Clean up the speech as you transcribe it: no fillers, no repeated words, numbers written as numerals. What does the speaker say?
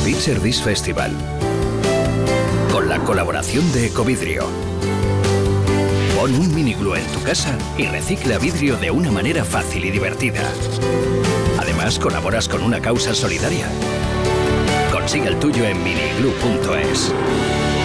Madrid Service Festival. Con la colaboración de Ecovidrio. Pon un miniglú en tu casa y recicla vidrio de una manera fácil y divertida. Además, colaboras con una causa solidaria. Consigue el tuyo en miniglú.es.